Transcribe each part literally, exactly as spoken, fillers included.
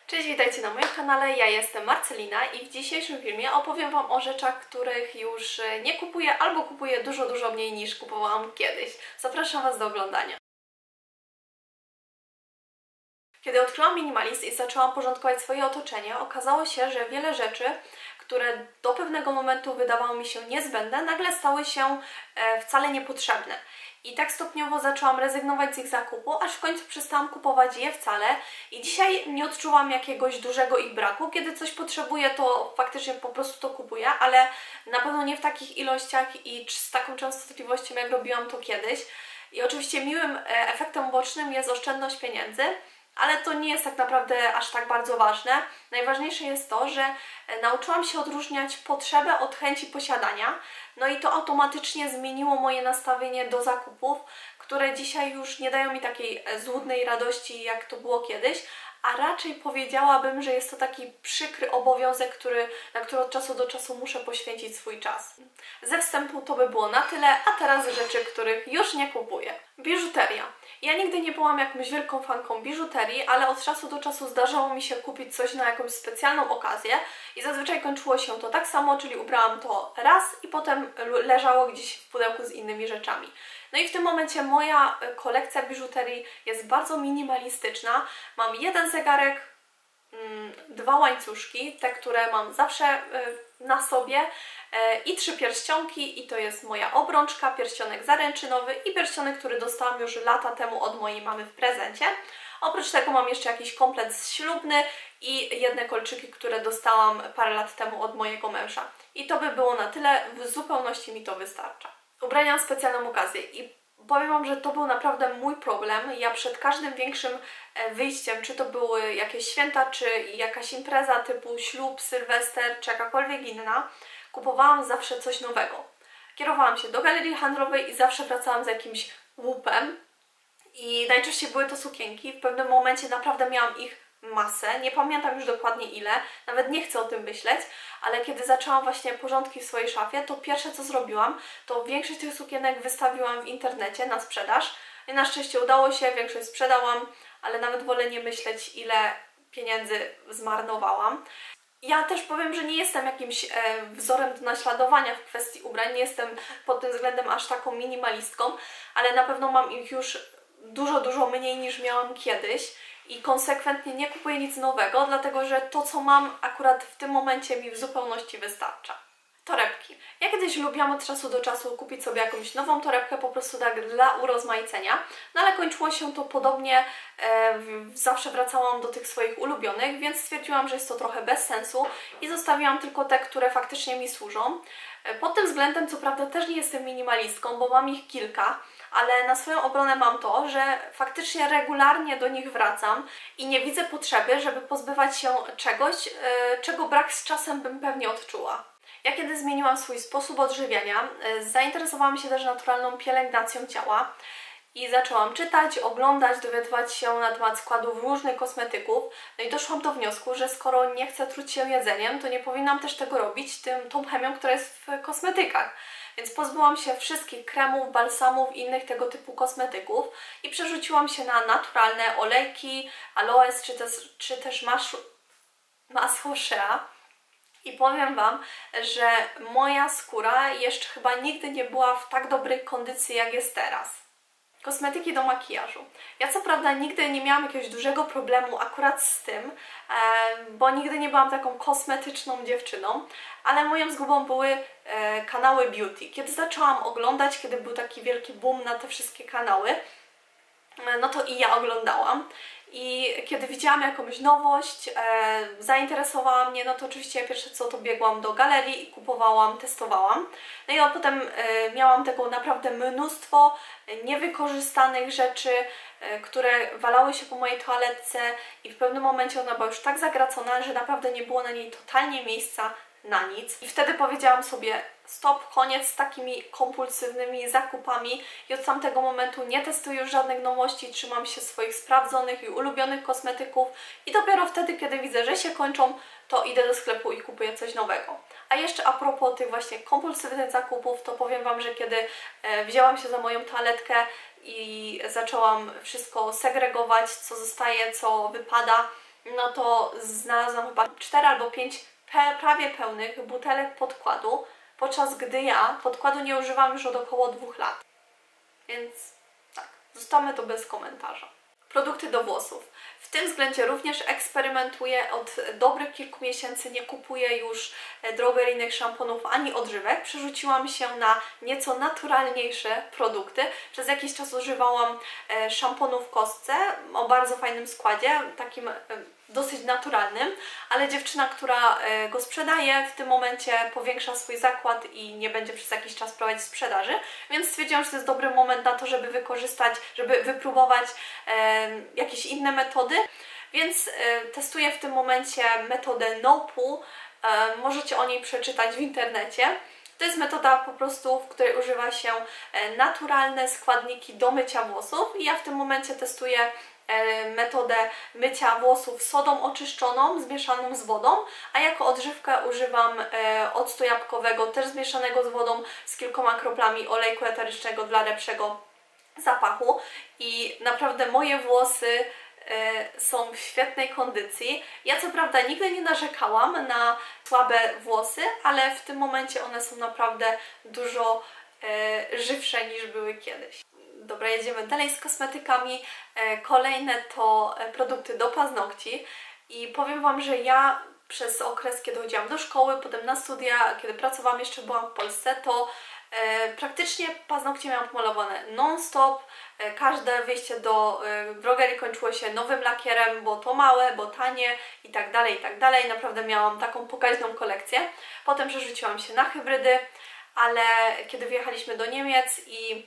Cześć, witajcie na moim kanale, ja jestem Marcelina i w dzisiejszym filmie opowiem Wam o rzeczach, których już nie kupuję albo kupuję dużo, dużo mniej niż kupowałam kiedyś. Zapraszam Was do oglądania. Kiedy odkryłam minimalizm i zaczęłam porządkować swoje otoczenie, okazało się, że wiele rzeczy, które do pewnego momentu wydawały mi się niezbędne, nagle stały się wcale niepotrzebne. I tak stopniowo zaczęłam rezygnować z ich zakupu, aż w końcu przestałam kupować je wcale i dzisiaj nie odczuwam jakiegoś dużego ich braku. Kiedy coś potrzebuję, to faktycznie po prostu to kupuję, ale na pewno nie w takich ilościach i z taką częstotliwością, jak robiłam to kiedyś. I oczywiście miłym efektem ubocznym jest oszczędność pieniędzy, ale to nie jest tak naprawdę aż tak bardzo ważne. Najważniejsze jest to, że nauczyłam się odróżniać potrzebę od chęci posiadania, no i to automatycznie zmieniło moje nastawienie do zakupów, które dzisiaj już nie dają mi takiej złudnej radości, jak to było kiedyś, a raczej powiedziałabym, że jest to taki przykry obowiązek, który, na który od czasu do czasu muszę poświęcić swój czas. Ze wstępu to by było na tyle, a teraz rzeczy, których już nie kupuję. Biżuteria. Ja nigdy nie byłam jakąś wielką fanką biżuterii, ale od czasu do czasu zdarzało mi się kupić coś na jakąś specjalną okazję i zazwyczaj kończyło się to tak samo, czyli ubrałam to raz i potem leżało gdzieś w pudełku z innymi rzeczami. No i w tym momencie moja kolekcja biżuterii jest bardzo minimalistyczna. Mam jeden zegarek, dwa łańcuszki, te, które mam zawsze na sobie i trzy pierścionki i to jest moja obrączka, pierścionek zaręczynowy i pierścionek, który dostałam już lata temu od mojej mamy w prezencie. Oprócz tego mam jeszcze jakiś komplet ślubny i jedne kolczyki, które dostałam parę lat temu od mojego męża. I to by było na tyle, w zupełności mi to wystarcza. Ubrania na specjalną okazję i powiem Wam, że to był naprawdę mój problem. Ja przed każdym większym wyjściem, czy to były jakieś święta, czy jakaś impreza typu ślub, sylwester, czy jakakolwiek inna, kupowałam zawsze coś nowego. Kierowałam się do galerii handlowej i zawsze wracałam z jakimś łupem i najczęściej były to sukienki. W pewnym momencie naprawdę miałam ich masę, nie pamiętam już dokładnie ile, nawet nie chcę o tym myśleć, ale kiedy zaczęłam właśnie porządki w swojej szafie, to pierwsze co zrobiłam, to większość tych sukienek wystawiłam w internecie na sprzedaż i na szczęście udało się, większość sprzedałam, ale nawet wolę nie myśleć, ile pieniędzy zmarnowałam. Ja też powiem, że nie jestem jakimś e, wzorem do naśladowania w kwestii ubrań, nie jestem pod tym względem aż taką minimalistką, ale na pewno mam ich już dużo, dużo mniej niż miałam kiedyś. I konsekwentnie nie kupuję nic nowego, dlatego że to, co mam akurat w tym momencie mi w zupełności wystarcza. Torebki. Ja kiedyś lubiłam od czasu do czasu kupić sobie jakąś nową torebkę, po prostu tak dla urozmaicenia, no ale kończyło się to podobnie, e, zawsze wracałam do tych swoich ulubionych, więc stwierdziłam, że jest to trochę bez sensu i zostawiłam tylko te, które faktycznie mi służą. E, pod tym względem, co prawda, też nie jestem minimalistką, bo mam ich kilka, ale na swoją obronę mam to, że faktycznie regularnie do nich wracam i nie widzę potrzeby, żeby pozbywać się czegoś, yy, czego brak z czasem bym pewnie odczuła. Ja kiedy zmieniłam swój sposób odżywiania, yy, zainteresowałam się też naturalną pielęgnacją ciała i zaczęłam czytać, oglądać, dowiadywać się na temat składów różnych kosmetyków. No i doszłam do wniosku, że skoro nie chcę truć się jedzeniem, to nie powinnam też tego robić tym, tą chemią, która jest w kosmetykach. Więc pozbyłam się wszystkich kremów, balsamów i innych tego typu kosmetyków i przerzuciłam się na naturalne olejki, aloes czy też, czy też masło, masło Shea. I powiem Wam, że moja skóra jeszcze chyba nigdy nie była w tak dobrej kondycji, jak jest teraz. Kosmetyki do makijażu. Ja co prawda nigdy nie miałam jakiegoś dużego problemu akurat z tym, bo nigdy nie byłam taką kosmetyczną dziewczyną, ale moją zgubą były kanały beauty. Kiedy zaczęłam oglądać, kiedy był taki wielki boom na te wszystkie kanały, no to i ja oglądałam. I kiedy widziałam jakąś nowość, e, zainteresowała mnie, no to oczywiście pierwsze co to biegłam do galerii i kupowałam, testowałam. No i potem e, miałam tego naprawdę mnóstwo niewykorzystanych rzeczy, e, które walały się po mojej toaletce i w pewnym momencie ona była już tak zagracona, że naprawdę nie było na niej totalnie miejsca na nic. I wtedy powiedziałam sobie stop, koniec z takimi kompulsywnymi zakupami i od tamtego momentu nie testuję już żadnych nowości, trzymam się swoich sprawdzonych i ulubionych kosmetyków i dopiero wtedy, kiedy widzę, że się kończą, to idę do sklepu i kupuję coś nowego. A jeszcze a propos tych właśnie kompulsywnych zakupów, to powiem Wam, że kiedy e, wzięłam się za moją toaletkę i zaczęłam wszystko segregować, co zostaje, co wypada, no to znalazłam chyba cztery albo pięć pe prawie pełnych butelek podkładu, podczas gdy ja podkładu nie używam już od około dwóch lat. Więc tak, zostawmy to bez komentarza. Produkty do włosów. W tym względzie również eksperymentuję od dobrych kilku miesięcy, nie kupuję już drogeryjnych szamponów ani odżywek. Przerzuciłam się na nieco naturalniejsze produkty. Przez jakiś czas używałam szamponu w kostce o bardzo fajnym składzie, takim dosyć naturalnym, ale dziewczyna, która go sprzedaje, w tym momencie powiększa swój zakład i nie będzie przez jakiś czas prowadzić sprzedaży, więc stwierdziłam, że to jest dobry moment na to, żeby wykorzystać, żeby wypróbować e, jakieś inne metody, więc e, testuję w tym momencie metodę no-poo. E, możecie o niej przeczytać w internecie. To jest metoda po prostu, w której używa się naturalne składniki do mycia włosów i ja w tym momencie testuję metodę mycia włosów sodą oczyszczoną, zmieszaną z wodą, a jako odżywkę używam octu jabłkowego, też zmieszanego z wodą, z kilkoma kroplami olejku eterycznego dla lepszego zapachu i naprawdę moje włosy są w świetnej kondycji. Ja co prawda nigdy nie narzekałam na słabe włosy, ale w tym momencie one są naprawdę dużo e, żywsze niż były kiedyś. Dobra, jedziemy dalej z kosmetykami. E, kolejne to produkty do paznokci i powiem Wam, że ja przez okres, kiedy chodziłam do szkoły, potem na studia, kiedy pracowałam, jeszcze byłam w Polsce, to e, praktycznie paznokcie miałam pomalowane non-stop. E, każde wyjście do e, drogerii kończyło się nowym lakierem, bo to małe, bo tanie i tak dalej, i tak dalej. Naprawdę miałam taką pokaźną kolekcję. Potem przerzuciłam się na hybrydy, ale kiedy wyjechaliśmy do Niemiec i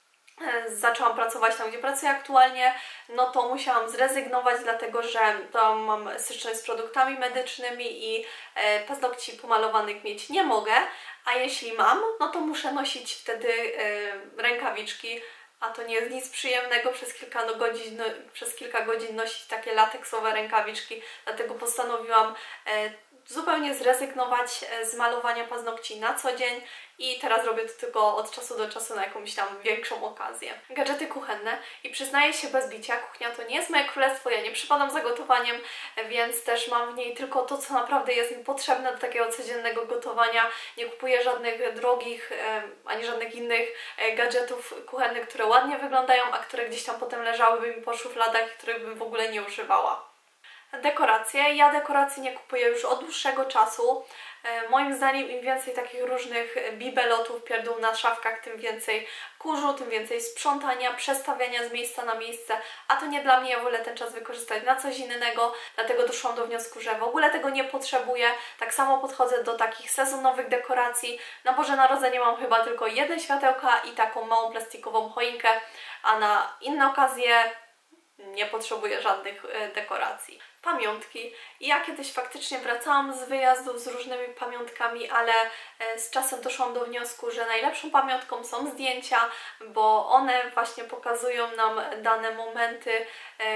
zaczęłam pracować tam, gdzie pracuję aktualnie, no to musiałam zrezygnować, dlatego że tam mam styczność z produktami medycznymi i e, paznokci pomalowanych mieć nie mogę, a jeśli mam, no to muszę nosić wtedy e, rękawiczki, a to nie jest nic przyjemnego przez kilka, no, godzin, no, przez kilka godzin nosić takie lateksowe rękawiczki, dlatego postanowiłam e, zupełnie zrezygnować z malowania paznokci na co dzień i teraz robię to tylko od czasu do czasu na jakąś tam większą okazję. Gadżety kuchenne i przyznaję się bez bicia, kuchnia to nie jest moje królestwo, ja nie przypadam za gotowaniem, więc też mam w niej tylko to, co naprawdę jest mi potrzebne do takiego codziennego gotowania. Nie kupuję żadnych drogich, ani żadnych innych gadżetów kuchennych, które ładnie wyglądają, a które gdzieś tam potem leżałyby mi po szufladach, których bym w ogóle nie używała. Dekoracje. Ja dekoracji nie kupuję już od dłuższego czasu. E, moim zdaniem im więcej takich różnych bibelotów, pierdół na szafkach, tym więcej kurzu, tym więcej sprzątania, przestawiania z miejsca na miejsce, a to nie dla mnie, ja wolę ten czas wykorzystać na coś innego, dlatego doszłam do wniosku, że w ogóle tego nie potrzebuję. Tak samo podchodzę do takich sezonowych dekoracji. Na Boże Narodzenie mam chyba tylko jedne światełka i taką małą plastikową choinkę, a na inne okazje nie potrzebuję żadnych dekoracji. Pamiątki. Ja kiedyś faktycznie wracałam z wyjazdów z różnymi pamiątkami, ale z czasem doszłam do wniosku, że najlepszą pamiątką są zdjęcia, bo one właśnie pokazują nam dane momenty,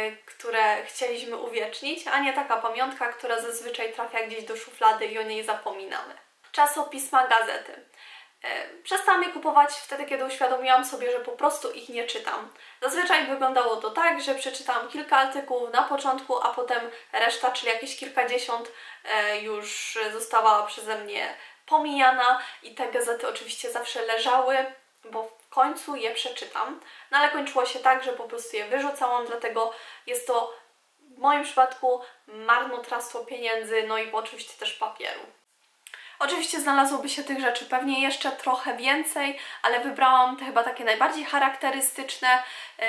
które chcieliśmy uwiecznić, a nie taka pamiątka, która zazwyczaj trafia gdzieś do szuflady i o niej zapominamy. Czasopisma, gazety. Przestałam je kupować wtedy, kiedy uświadomiłam sobie, że po prostu ich nie czytam. Zazwyczaj wyglądało to tak, że przeczytałam kilka artykułów na początku, a potem reszta, czyli jakieś kilkadziesiąt, już została przeze mnie pomijana i te gazety oczywiście zawsze leżały, bo w końcu je przeczytam. No ale kończyło się tak, że po prostu je wyrzucałam, dlatego jest to w moim przypadku marnotrawstwo pieniędzy, no i oczywiście też papieru. Oczywiście znalazłoby się tych rzeczy pewnie jeszcze trochę więcej, ale wybrałam te chyba takie najbardziej charakterystyczne.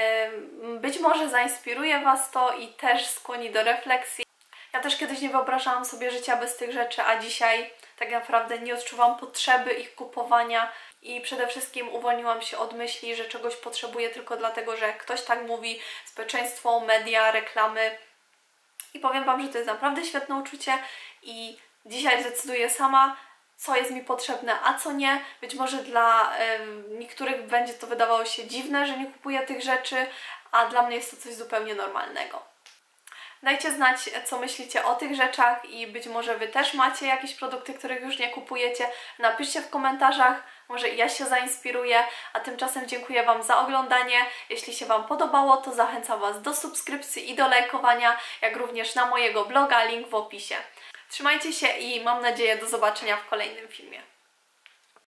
Być może zainspiruje Was to i też skłoni do refleksji. Ja też kiedyś nie wyobrażałam sobie życia bez tych rzeczy, a dzisiaj tak naprawdę nie odczuwam potrzeby ich kupowania i przede wszystkim uwolniłam się od myśli, że czegoś potrzebuję tylko dlatego, że ktoś tak mówi, społeczeństwo, media, reklamy. I powiem Wam, że to jest naprawdę świetne uczucie i dzisiaj zdecyduję sama, co jest mi potrzebne, a co nie. Być może dla y, niektórych będzie to wydawało się dziwne, że nie kupuję tych rzeczy, a dla mnie jest to coś zupełnie normalnego. Dajcie znać, co myślicie o tych rzeczach i być może Wy też macie jakieś produkty, których już nie kupujecie. Napiszcie w komentarzach, może ja się zainspiruję, a tymczasem dziękuję Wam za oglądanie. Jeśli się Wam podobało, to zachęcam Was do subskrypcji i do lajkowania, jak również na mojego bloga, link w opisie. Trzymajcie się i mam nadzieję do zobaczenia w kolejnym filmie.